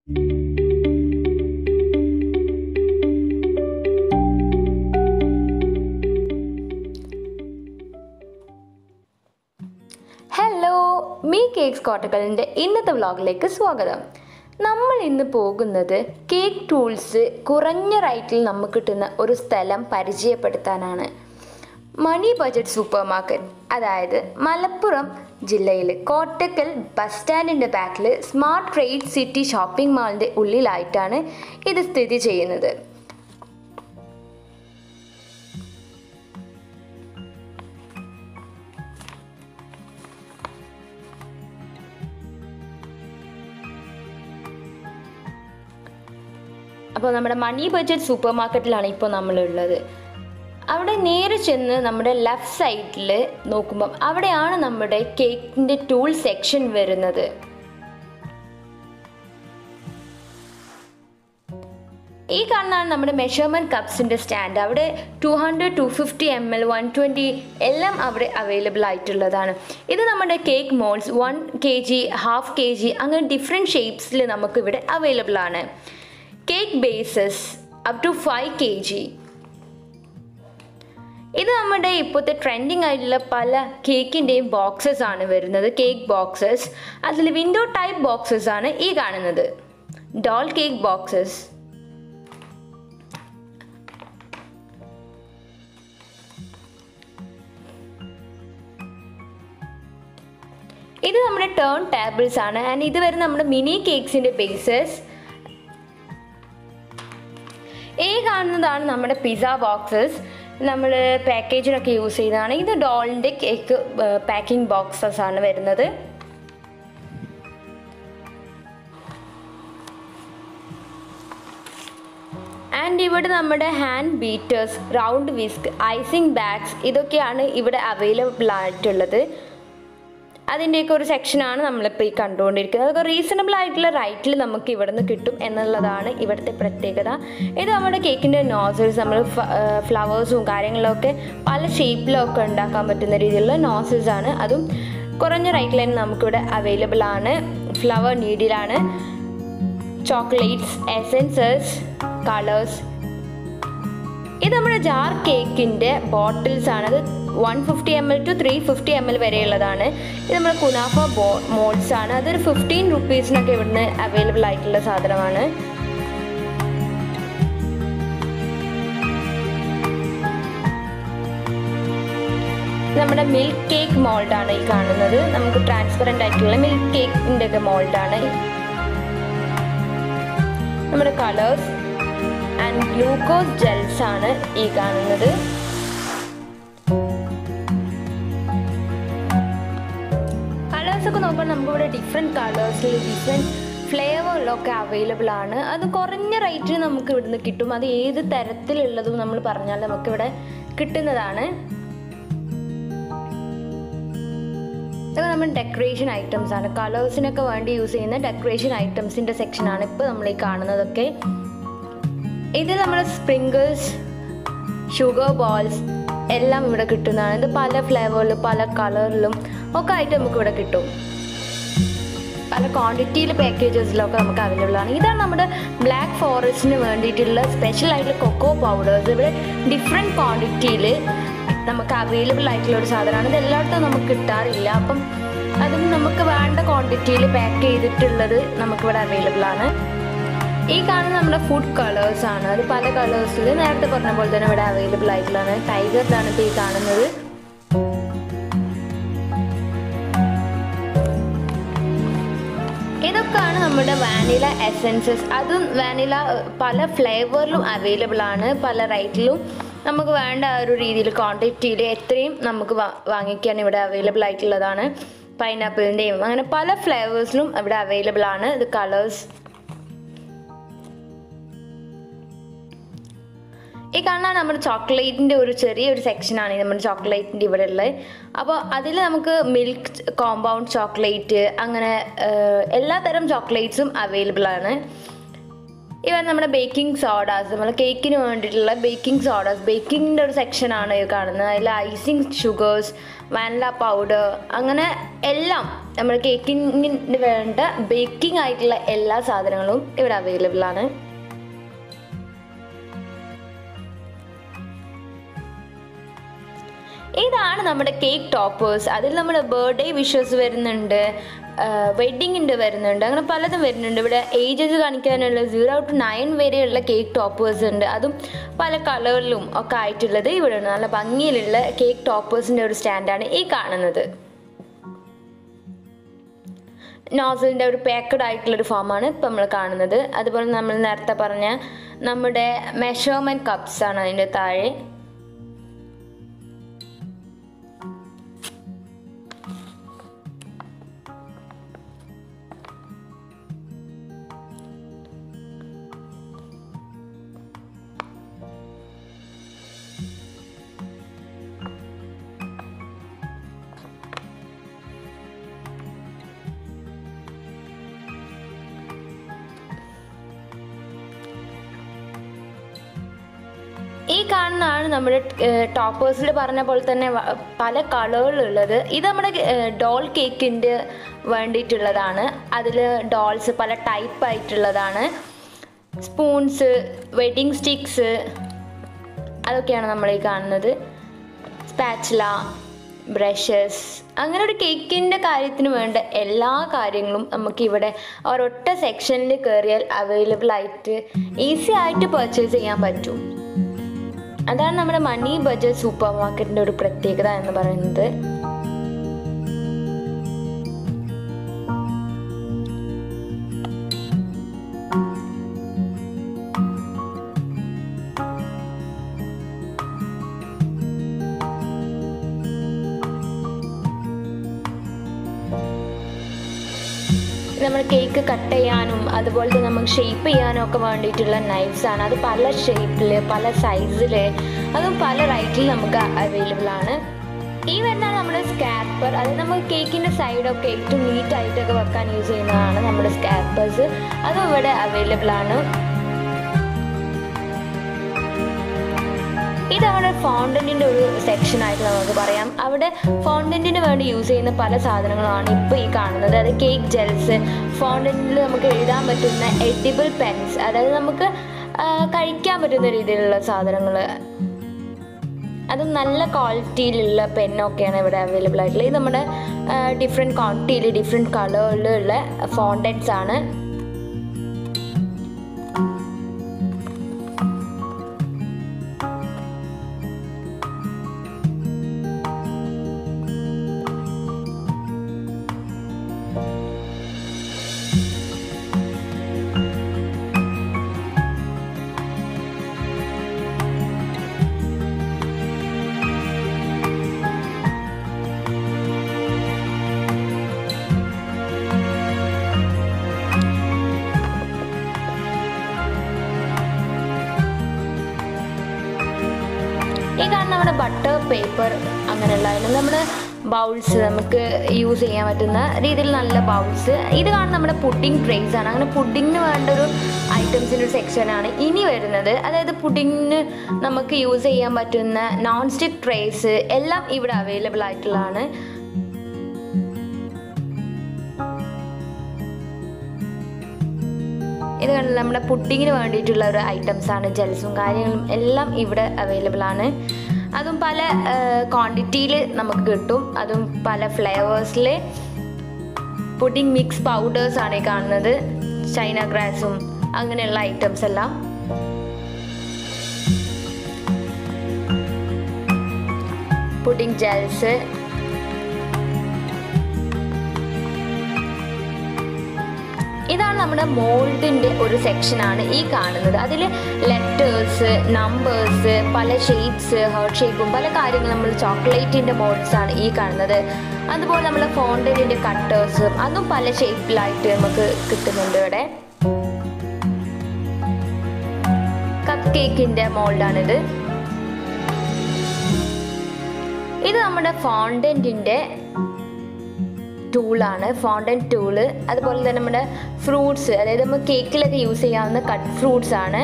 Hello, me cakes കോട്ടക്കലിൻ്റെ ഇന്നത്തെ വ്ളോഗിലേക്ക് സ്വാഗതം. നമ്മൾ ഇന്ന് പോകുന്നത് കേക്ക് ടൂൾസ് കുറഞ്ഞ റേറ്റിൽ നമുക്ക് കിട്ടുന്ന ഒരു സ്ഥലം പരിചയപ്പെടുത്താനാണ്. മണി ബഡ്ജറ്റ് സൂപ്പർ മാർക്കറ്റ്, അതായത് മലപ്പുറം ജില്ലയിൽ കോട്ടക്കൽ ബസ് സ്റ്റാൻഡിൻ്റെ ബാക്കിൽ സ്മാർട്ട് ട്രേഡ് സിറ്റി ഷോപ്പിംഗ് മാളിൻ്റെ ഉള്ളിലായിട്ടാണ് ഇത് സ്ഥിതി ചെയ്യുന്നത്. അപ്പോൾ നമ്മുടെ മണി ബഡ്ജറ്റ് സൂപ്പർ മാർക്കറ്റിലാണ് ഇപ്പോൾ നമ്മളുള്ളത്. അവിടെ നേരെ ചെന്ന് നമ്മുടെ ലെഫ്റ്റ് സൈഡിൽ നോക്കുമ്പം അവിടെയാണ് നമ്മുടെ കേക്കിൻ്റെ ടൂൾ സെക്ഷൻ വരുന്നത്. ഈ കാണുന്നതാണ് നമ്മുടെ മെഷർമെൻറ്റ് കപ്സിൻ്റെ സ്റ്റാൻഡ്. അവിടെ 200, 250 ml, 120 എല്ലാം അവിടെ അവൈലബിൾ ആയിട്ടുള്ളതാണ്. ഇത് നമ്മുടെ cake moulds 1 kg, half kg അങ്ങനെ ഡിഫറെൻറ്റ് ഷേപ്സിൽ നമുക്കിവിടെ അവൈലബിൾ ആണ്. Cake bases up to 5 kg. ഇത് നമ്മുടെ ഇപ്പോഴത്തെ ട്രെൻഡിങ് ആയിട്ടുള്ള പല കേക്കിൻ്റെയും ബോക്സസ് ആണ് വരുന്നത്. കേക്ക് ബോക്സസ്, അതിൽ വിൻഡോ ടൈപ്പ് ബോക്സസ് ആണ് ഈ കാണുന്നത്, ഡോൾ കേക്ക് ബോക്സസ്. ഇത് നമ്മുടെ ടേൺ ടേബിൾസ് ആണ്. ആൻഡ് ഇത് വരുന്ന നമ്മുടെ മിനി കേക്ക്സിൻ്റെ ബേസസ്. ഈ കാണുന്നതാണ് നമ്മുടെ പിസ്സ ബോക്സസ്, നമ്മൾ പാക്കേജിനൊക്കെ യൂസ് ചെയ്യുന്നതാണ്. ഇത് ഡോളിൻ്റെ കേക്ക് പാക്കിംഗ് ബോക്സസ് ആണ് വരുന്നത്. ആൻഡ് ഇവിടെ നമ്മുടെ hand beaters, round whisk, icing bags ഇതൊക്കെയാണ് ഇവിടെ അവൈലബിൾ ആയിട്ടുള്ളത്. അതിൻ്റെയൊക്കെ ഒരു സെക്ഷനാണ് നമ്മളിപ്പോൾ ഈ കണ്ടുകൊണ്ടിരിക്കുന്നത്. അതൊക്കെ റീസണബിൾ ആയിട്ടുള്ള റേറ്റിൽ നമുക്ക് ഇവിടെ നിന്ന് കിട്ടും എന്നുള്ളതാണ് ഇവിടുത്തെ പ്രത്യേകത. ഇത് നമ്മുടെ കേക്കിൻ്റെ നോസിൽസ്, നമ്മൾ ഫ്ലവേഴ്സും കാര്യങ്ങളൊക്കെ പല ഷേപ്പിലൊക്കെ ഉണ്ടാക്കാൻ പറ്റുന്ന രീതിയിലുള്ള നോസിൽസ് ആണ്. അതും കുറഞ്ഞ റേറ്റിൽ തന്നെ നമുക്കിവിടെ അവൈലബിൾ ആണ്. ഫ്ലവർ നീഡിലാണ്. Chocolates, essences, colours. ഇത് നമ്മുടെ ജാർ കേക്കിൻ്റെ ബോട്ടിൽസ് ആണ്. അത് 150 ml to 350 ml വരെയുള്ളതാണ്. ഇത് നമ്മുടെ കുനാഫ മോൾഡ്സ് ആണ്. അതൊരു 15 rupeesനൊക്കെ ഇവിടുന്ന് അവൈലബിൾ ആയിട്ടുള്ള സാധനമാണ്. നമ്മുടെ മിൽക്ക് കേക്ക് മോൾഡാണ് ഈ കാണുന്നത്. നമുക്ക് ട്രാൻസ്പെറൻ്റ് ആയിട്ടുള്ള മിൽക്ക് കേക്കിൻ്റെ ഒക്കെ മോൾഡാണ്. നമ്മുടെ കളേഴ്സ് ആൻഡ് ഗ്ലൂക്കോസ് ജെൽസ് ആണ് ഈ കാണുന്നത്. കളേഴ്സൊക്കെ നോക്കുമ്പോൾ നമുക്കിവിടെ ഡിഫറെൻറ്റ് കളേഴ്സിൽ ഡിഫറെൻറ്റ് ഫ്ലേവറിലൊക്കെ അവൈലബിൾ ആണ്. അത് കുറഞ്ഞ റേറ്റിന് നമുക്ക് ഇവിടുന്ന് കിട്ടും. അത് ഏത് തരത്തിലുള്ളതും നമ്മൾ പറഞ്ഞാൽ നമുക്കിവിടെ കിട്ടുന്നതാണ്. ഇതൊക്കെ നമ്മൾ ഡെക്കറേഷൻ ഐറ്റംസ് ആണ്. കളേഴ്സിനൊക്കെ വേണ്ടി യൂസ് ചെയ്യുന്ന ഡെക്കറേഷൻ ഐറ്റംസിൻ്റെ സെക്ഷനാണ് ഇപ്പോൾ നമ്മൾ ഈ കാണുന്നതൊക്കെ. ഇത് നമ്മുടെ സ്പ്രിങ്കിൾസ്, ഷുഗർ ബോൾസ് എല്ലാം ഇവിടെ കിട്ടുന്നതാണ്. ഇത് പല ഫ്ലേവറിലും പല കളറിലും ഒക്കെ ആയിട്ട് നമുക്ക് ഇവിടെ കിട്ടും. പല ക്വാണ്ടിറ്റിയിൽ പാക്കേജസിലൊക്കെ നമുക്ക് അവൈലബിൾ ആണ്. ഇതാണ് നമ്മുടെ ബ്ലാക്ക് ഫോറസ്റ്റിന് വേണ്ടിയിട്ടുള്ള സ്പെഷ്യൽ ആയിട്ടുള്ള കൊക്കോ പൗഡേഴ്സ്. ഇവിടെ ഡിഫറെൻറ്റ് ക്വാണ്ടിറ്റിയിൽ നമുക്ക് അവൈലബിൾ ആയിട്ടുള്ള ഒരു സാധനമാണ്. ഇത് എല്ലായിടത്തും നമുക്ക് കിട്ടാറില്ല. അപ്പം അതും നമുക്ക് വേണ്ട ക്വാണ്ടിറ്റിയിൽ പാക്ക് ചെയ്തിട്ടുള്ളത് നമുക്കിവിടെ അവൈലബിൾ ആണ്. ഈ കാണുന്ന നമ്മുടെ ഫുഡ് കളേഴ്സ് ആണ്. അത് പല കളേഴ്സിൽ നേരത്തെ പറഞ്ഞ പോലെ തന്നെ ഇവിടെ അവൈലബിൾ ആയിട്ടുള്ളതാണ്. ടൈഗറിലാണ് ഇപ്പോൾ ഈ കാണുന്നത്. ഇതൊക്കെയാണ് നമ്മുടെ വാനില എസെൻസസ്. അതും വാനില പല ഫ്ലേവറിലും അവൈലബിൾ ആണ്. പല റേറ്റിലും നമുക്ക് വേണ്ട ഒരു രീതിയിൽ ക്വാണ്ടിറ്റിയിൽ എത്രയും നമുക്ക് വാങ്ങിക്കാൻ ഇവിടെ അവൈലബിൾ ആയിട്ടുള്ളതാണ്. പൈനാപ്പിളിൻ്റെയും അങ്ങനെ പല ഫ്ലേവേഴ്സിലും ഇവിടെ അവൈലബിൾ ആണ്. ഇത് കളേഴ്സ്. ഈ കാണാൻ നമ്മുടെ ചോക്ലേറ്റിൻ്റെ ഒരു ചെറിയൊരു സെക്ഷനാണ് നമ്മുടെ ചോക്ലേറ്റിൻ്റെ ഇവിടെ ഉള്ളത്. അപ്പോൾ അതിൽ നമുക്ക് മിൽക്ക് കോമ്പൗണ്ട് ചോക്ലേറ്റ് അങ്ങനെ എല്ലാ തരം ചോക്ലേറ്റ്സും അവൈലബിൾ ആണ്. ഇവ നമ്മുടെ ബേക്കിംഗ് സോഡാസ്, നമ്മൾ കേക്കിന് വേണ്ടിയിട്ടുള്ള ബേക്കിംഗ് സോഡാസ്, ബേക്കിങ്ങിൻ്റെ ഒരു സെക്ഷനാണ് ഈ കാണുന്നത്. അതിൽ ഐസിങ് ഷുഗേഴ്സ്, വാനില പൗഡർ അങ്ങനെ എല്ലാം നമ്മുടെ കേക്കിന് വേണ്ട ബേക്കിംഗ് ആയിട്ടുള്ള എല്ലാ സാധനങ്ങളും ഇവിടെ അവൈലബിൾ ആണ്. ഇതാണ് നമ്മുടെ കേക്ക് ടോപ്പേഴ്സ്. അതിൽ നമ്മുടെ ബർത്ത്ഡേ വിഷസ് വരുന്നുണ്ട്, വെഡ്ഡിങ്ങിൻ്റെ വരുന്നുണ്ട്, അങ്ങനെ പലതും വരുന്നുണ്ട്. ഇവിടെ ഏജസ് കാണിക്കാനുള്ള 0 to 9 വരെയുള്ള കേക്ക് ടോപ്പേഴ്സ് ഉണ്ട്. അതും പല കളറിലും ഒക്കെ ആയിട്ടുള്ളത് ഇവിടെ ഉണ്ട്. നല്ല ഭംഗിയിലുള്ള കേക്ക് ടോപ്പേഴ്സിൻ്റെ ഒരു സ്റ്റാൻഡാണ് ഈ കാണുന്നത്. നോസിലിൻ്റെ ഒരു പാക്കഡ് ആയിട്ടുള്ളൊരു ഫോമാണ് ഇപ്പം നമ്മൾ കാണുന്നത്. അതുപോലെ നമ്മൾ നേരത്തെ പറഞ്ഞ നമ്മുടെ മെഷർമെൻറ്റ് കപ്സ് ആണ് അതിൻ്റെ താഴെ. ഈ കാണുന്നതാണ് നമ്മുടെ ടോപ്പേഴ്സിൽ പറഞ്ഞ പോലെ തന്നെ പല കളറുകളുള്ളത്. ഇത് നമ്മുടെ ഡോൾ കേക്കിൻ്റെ വേണ്ടിയിട്ടുള്ളതാണ്. അതിൽ ഡോൾസ് പല ടൈപ്പ് ആയിട്ടുള്ളതാണ്. സ്പൂൺസ്, വെഡിങ് സ്റ്റിക്സ്, അതൊക്കെയാണ് നമ്മൾ ഈ കാണുന്നത്. സ്പാച്ചുല, ബ്രഷസ്, അങ്ങനെ ഒരു കേക്കിൻ്റെ കാര്യത്തിന് വേണ്ട എല്ലാ കാര്യങ്ങളും നമുക്കിവിടെ ഒരൊറ്റ സെക്ഷനിൽ കയറിയാൽ അവൈലബിൾ ആയിട്ട് ഈസി ആയിട്ട് പർച്ചേസ് ചെയ്യാൻ പറ്റും. അതാണ് നമ്മുടെ മണി ബജറ്റ് സൂപ്പർ മാർക്കറ്റിൻ്റെ ഒരു പ്രത്യേകത എന്ന് പറയുന്നത്. നമ്മൾ കേക്ക് കട്ട് ചെയ്യാനും അതുപോലെ തന്നെ നമുക്ക് ഷേപ്പ് ചെയ്യാനും ഒക്കെ വേണ്ടിയിട്ടുള്ള നൈഫ്സ് ആണ്. അത് പല ഷേപ്പിൽ, പല സൈസിൽ, അതും പല റൈറ്റിൽ നമുക്ക് അവൈലബിൾ ആണ്. ഈ വരുന്നതാണ് നമ്മുടെ സ്കാർപ്പർ. അത് നമുക്ക് കേക്കിൻ്റെ സൈഡൊക്കെ ഏറ്റവും നീറ്റായിട്ടൊക്കെ വെക്കാൻ യൂസ് ചെയ്യുന്നതാണ് നമ്മുടെ സ്കാർപ്പേഴ്സ്. അതും ഇവിടെ അവൈലബിൾ ആണ്. ഇതവിടെ ഫോണ്ടന്റിൻ്റെ ഒരു സെക്ഷനായിട്ട് നമുക്ക് പറയാം. അവിടെ ഫോണ്ടന്റിന് വേണ്ടി യൂസ് ചെയ്യുന്ന പല സാധനങ്ങളാണ് ഇപ്പോൾ ഈ കാണുന്നത്. അത് കേക്ക് ജെൽസ്, ഫോണ്ടന്റിൽ നമുക്ക് എഴുതാൻ പറ്റുന്ന എഡിബിൾ പെൻസ്, അതായത് നമുക്ക് കഴിക്കാൻ പറ്റുന്ന രീതിയിലുള്ള സാധനങ്ങൾ, അത് നല്ല ക്വാളിറ്റിയിലുള്ള പെന്നൊക്കെയാണ് ഇവിടെ അവൈലബിൾ ആയിട്ടുള്ളത്. ഇത് നമ്മുടെ ഡിഫറെൻറ്റ് ക്വാണ്ടിറ്റിയിൽ, ഡിഫറെൻറ്റ് കളറിലുള്ള ഫോണ്ടൻസ് ആണ്. ഈ കാണുന്ന നമ്മുടെ ബട്ടർ പേപ്പർ, അങ്ങനെയുള്ള നമ്മുടെ ബൗൾസ്, നമുക്ക് യൂസ് ചെയ്യാൻ പറ്റുന്ന രീതിയിൽ നല്ല ബൗൾസ്. ഇത് കാണുന്ന നമ്മുടെ പുഡിംഗ് ട്രേസ് ആണ്. അങ്ങനെ പുഡിങ്ങിന് വേണ്ട ഒരു ഐറ്റംസിൻ്റെ ഒരു സെക്ഷനാണ് ഇനി വരുന്നത്. അതായത് പുഡിങ്ങിന് നമുക്ക് യൂസ് ചെയ്യാൻ പറ്റുന്ന നോൺ സ്റ്റിക്ക് ട്രേസ് എല്ലാം ഇവിടെ അവൈലബിൾ ആയിട്ടുള്ളതാണ്. ഇത് കണ്ടില്ല, നമ്മുടെ പുഡിങ്ങിന് വേണ്ടിയിട്ടുള്ള ഒരു ഐറ്റംസാണ്. ജെൽസും കാര്യങ്ങളും എല്ലാം ഇവിടെ അവൈലബിൾ ആണ്. അതും പല ക്വാണ്ടിറ്റിയിൽ നമുക്ക് കിട്ടും. അതും പല ഫ്ലേവേഴ്സിൽ. പുഡിംഗ് മിക്സ് പൗഡേഴ്സ് ആണ് ഈ കാണുന്നത്. ചൈന ഗ്രാസും അങ്ങനെയുള്ള ഐറ്റംസ് എല്ലാം. പുഡിംഗ് ജെൽസ്, ഇതാണ് നമ്മുടെ മോൾഡിൻ്റെ ഒരു സെക്ഷനാണ് ഈ കാണുന്നത്. അതിൽ ലെറ്റേഴ്സ്, നമ്പേഴ്സ്, പല ഷേപ്സ്, ഹേർട്ട് ഷേപ്പും പല കാര്യങ്ങളും, നമ്മൾ ചോക്ലേറ്റിൻ്റെ മോൾഡ്സ് ആണ് ഈ കാണുന്നത്. അതുപോലെ നമ്മൾ ഫോണ്ടന്റിൻ്റെ കട്ടേഴ്സും അതും പല ഷേപ്പിലായിട്ട് നമുക്ക് കിട്ടുന്നുണ്ട് ഇവിടെ. കപ്പ് കേക്കിൻ്റെ മോൾഡാണിത്. ഇത് നമ്മുടെ ഫോണ്ടന്റിൻ്റെ ടൂളാണ്, ഫോണ്ടന്റ് ടൂള്. അതുപോലെ തന്നെ നമ്മുടെ ഫ്രൂട്ട്സ്, അതായത് നമ്മൾ കേക്കിലൊക്കെ യൂസ് ചെയ്യാവുന്ന കട്ട് ഫ്രൂട്ട്സ് ആണ്.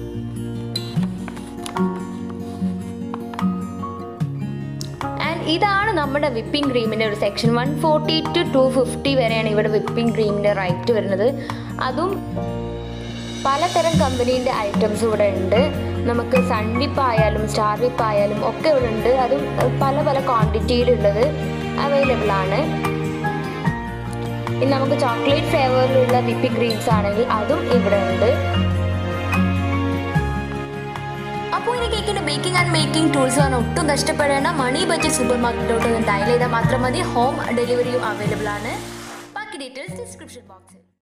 ആൻഡ് ഇതാണ് നമ്മുടെ വിപ്പിംഗ് ക്രീമിൻ്റെ ഒരു സെക്ഷൻ 140 to 250 വരെയാണ് ഇവിടെ വിപ്പിംഗ് ക്രീമിൻ്റെ റേറ്റ് വരുന്നത്. അതും പലതരം കമ്പനീൻ്റെ ഐറ്റംസ് ഇവിടെ ഉണ്ട്. നമുക്ക് സൺ വിപ്പ് ആയാലും സ്റ്റാർ വിപ്പ് ആയാലും ഒക്കെ ഇവിടെ ഉണ്ട്. അതും പല പല ക്വാണ്ടിറ്റിയിലുള്ളത് അവൈലബിൾ ആണ്. ഇനി നമുക്ക് ചോക്ലേറ്റ് ഫ്ലേവറിലുള്ള വിപ്പിംഗ് ക്രീംസ് ആണെങ്കിൽ അതും ഇവിടെ ഉണ്ട്. അപ്പോൾ ഇനി കേക്കിൻ്റെ ബേക്കിംഗ് ആൻഡ് മേക്കിംഗ് ടൂൾസ് ആണ്. ഒട്ടും കഷ്ടപ്പെടേണ്ട. മണി ബഡ്ജറ്റ് സൂപ്പർ മാർക്കറ്റിലോട്ട് ഡയൽ ചെയ്താൽ മാത്രം മതി. ഹോം ഡെലിവറിയും അവൈലബിൾ ആണ്. ബാക്കി ഡീറ്റെയിൽസ് ഡിസ്ക്രിപ്ഷൻ ബോക്സിൽ.